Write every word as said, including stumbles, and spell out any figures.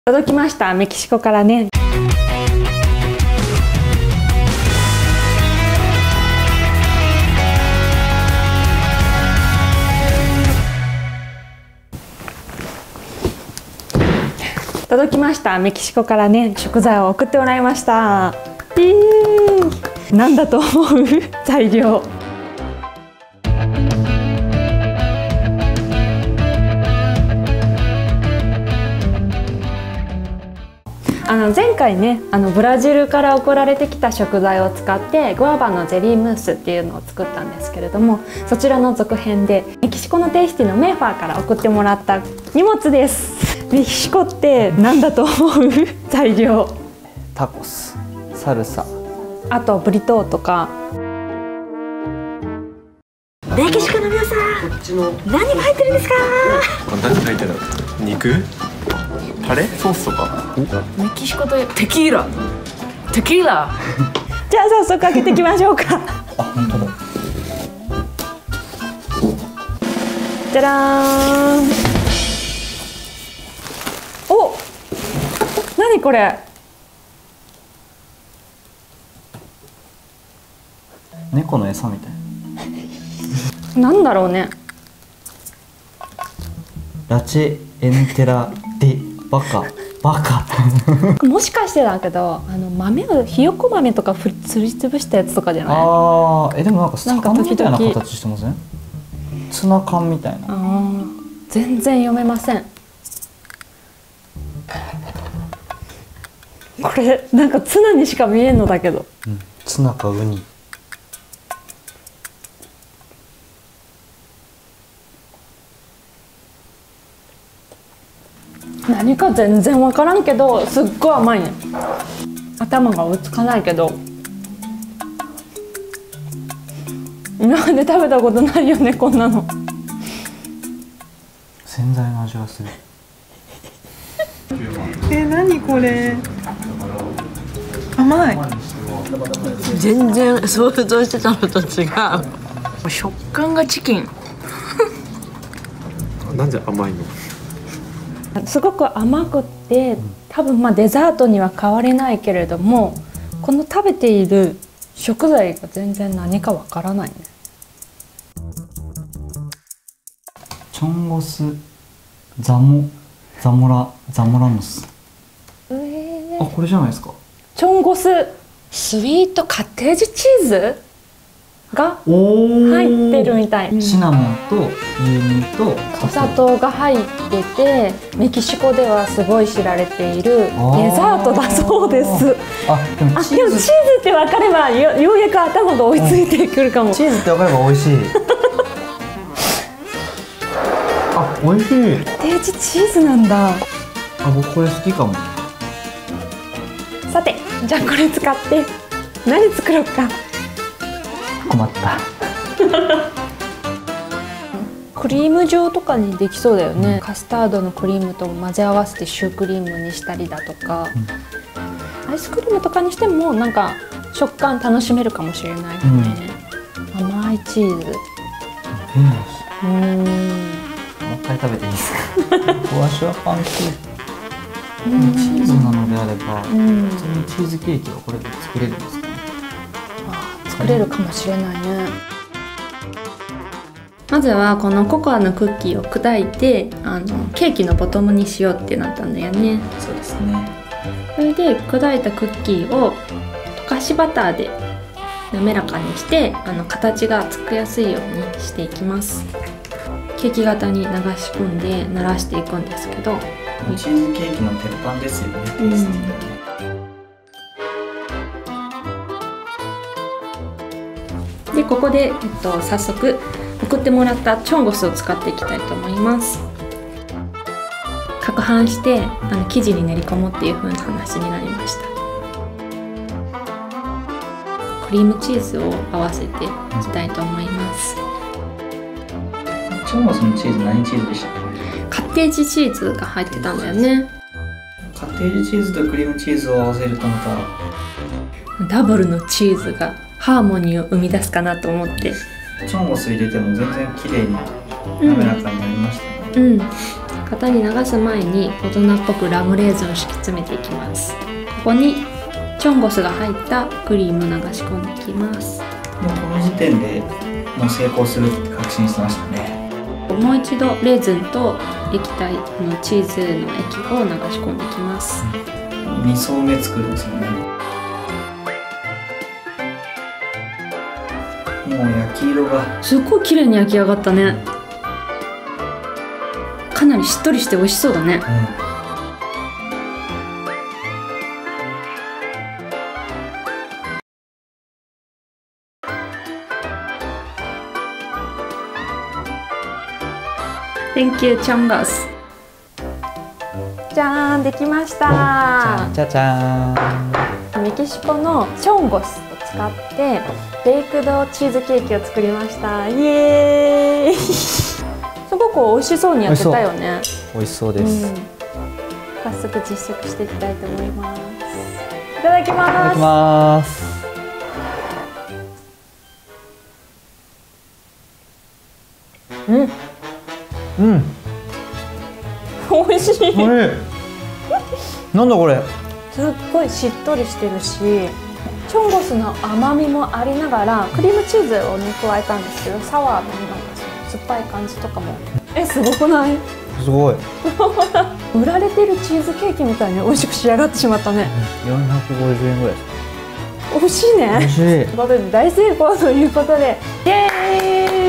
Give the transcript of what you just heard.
届きました、メキシコからね。届きました、メキシコからね、食材を送ってもらいました。えー、なんだと思う材料。あの前回ね、あのブラジルから送られてきた食材を使ってグアバのゼリームースっていうのを作ったんですけれども、そちらの続編でメキシコのテイスティのメーファーから送ってもらった荷物です。メキシコって何だと思う材料。 タコス、サルサ、 あとブリトーとか。メキシコの皆さん、何が入ってるんですか。 何入ってるの？肉？タレ？ソースとか？ メキシコとテキーラ。テキーラ。 じゃあ早速開けていきましょうか。 あ、本当だ。 じゃらーん。お、何これ。 猫の餌みたいな。なんだろうね。 ラチェエンテラデバカバカ。 もしかしてだけど、あの豆をひよこ豆とかふすりつぶしたやつとかじゃない？ ああ、えでもなんか魚みたいな時々 形してません？ツナ缶みたいな。 ああ、全然読めません。これなんかツナにしか見えんのだけど。 うん、ツナかウニ。 何か全然分からんけど、すっごい甘いね。頭が追いつかないけど、今まで食べたことないよね、こんなの。 洗剤の味がする。 え、何これ。甘い。 全然想像してたのと違う。食感がチキン。 なんで甘いの？ すごく甘くって、多分まあデザートには変われないけれども、この食べている食材が全然何かわからないね。 チョンゴスザモザモラザモラノス。 えー、 あ、これじゃないですか。 チョンゴススイートカッテージチーズが入入ってるみたい。 シナモンと牛乳とお砂糖が入ってて、メキシコではすごい知られているデザートだそうです。 あ、でもあ、 チーズでもチーズって分かればよ、ようやく頭が追いついてくるかも。 チーズって分かれば美味しい。あ、美味しい。 カッテージチーズなんだ。 あ、僕これ好きかも。 さて、じゃあこれ使って何作ろうか。 困った。 クリーム状とかにできそうだよね。カスタードのクリームと混ぜ合わせてシュークリームにしたりだとか、うん、アイスクリームとかにしてもなんか食感楽しめるかもしれないよね。うん、甘いチーズ。うん。 もう一回食べていいですか。ふわしわパンケーキ。チーズなのであれば、うん、普通にチーズケーキはこれで作れるんですかね。 あ、作れるかもしれないね。まずはこのココアのクッキーを砕いて、あのケーキのボトムにしようってなったんだよね。 そうですね。 それで砕いたクッキーを溶かしバターで滑らかにして、あの形がつくやすいようにしていきます。ケーキ型に流し込んで慣らしていくんですけど、 チーズケーキの鉄板ですよね。 うん、でここで、えっと、早速送ってもらったチョンゴスを使っていきたいと思います。攪拌してあの生地に練り込むっていう風な話になりました。クリームチーズを合わせていきたいと思います。 チョンゴスのチーズ何チーズでしたっけ？ カッテージチーズが入ってたんだよね。 カッテージチーズとクリームチーズを合わせるとまたダブルのチーズがハーモニーを生み出すかなと思って。 チョンゴス入れても全然綺麗に滑らかになりましたね。 うん、うん、 型に流す前に大人っぽくラムレーズンを敷き詰めていきます。ここにチョンゴスが入ったクリームを流し込んでいきます。 もうこの時点でもう成功するって確信してましたね。 もう一度レーズンと液体のチーズの液を流し込んでいきます。 に層目作るんですよね。もう焼き色がすごい綺麗に焼き上がったね。かなりしっとりして美味しそうだね。Thank you, チョンゴス。じゃーん、できました。 じゃじゃーん。 メキシコのチョンゴスを使ってベイクドチーズケーキを作りました。イエーイすごく美味しそうにやってたよね。 美味しそうです。 うん、早速実食していきたいと思います。いただきます。 いただきます。 うんうん。 美味しい。 これなんだこれ。 すっごいしっとりしてるし、チョンゴスの甘みもありながらクリームチーズをね加えたんですけど、サワーのなんかその酸っぱい感じとかもえすごくない？ すごい。 売られてるチーズケーキみたいに美味しく仕上がってしまったね。 よんひゃくごじゅうえんぐらいです。 美味しいね。 美味しい。 ということで大成功ということで、イエーイ。